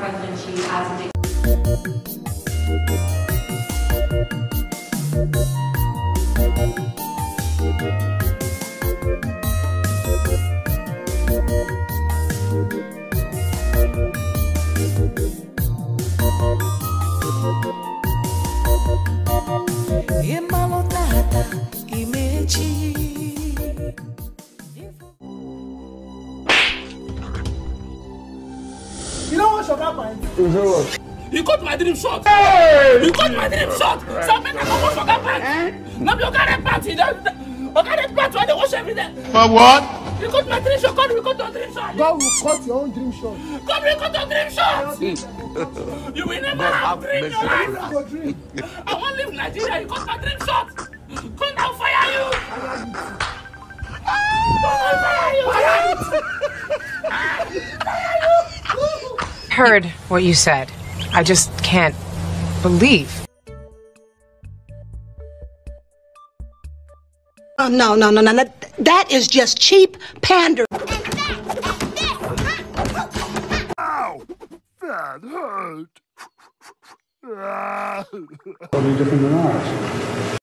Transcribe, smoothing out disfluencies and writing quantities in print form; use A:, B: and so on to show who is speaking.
A: presidency as a
B: You know what should happen?
C: You cut my dream short. Hey! You cut my dream short. Some men are going for that part. Now you got a party. You got a party where they wash every day.
D: For what?
C: You cut my dream short. God will cut your dream short.
B: God will cut your own dream short.
C: God will cut your dream short. You will never have dream in your life. I won't leave Nigeria. You cut my dream short. Come down, fire you.
E: Heard what you said. I just can't believe.
F: No. That is just cheap pander.
D: Ow! That hurt.
G: Totally different than ours.